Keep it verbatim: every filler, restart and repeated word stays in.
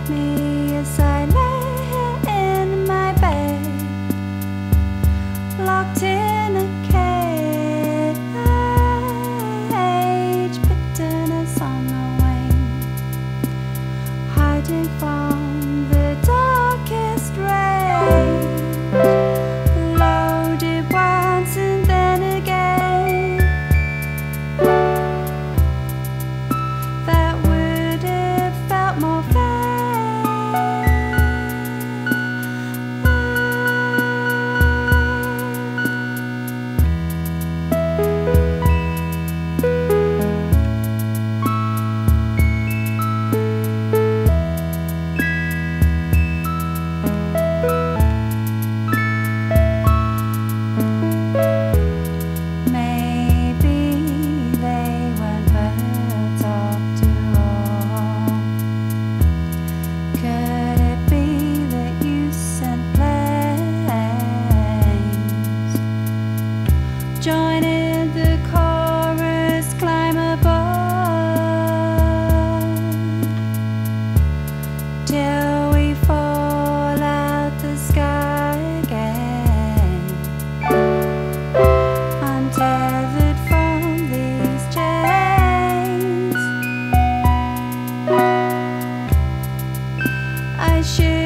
at me as I lay here in my bed, locked in a cage, bitterness on the wing, hiding from the darkest rage, loaded once and then again. That would have felt more fair. Join in the chorus, climb aboard, till we fall out the sky again, untethered from these chains. I should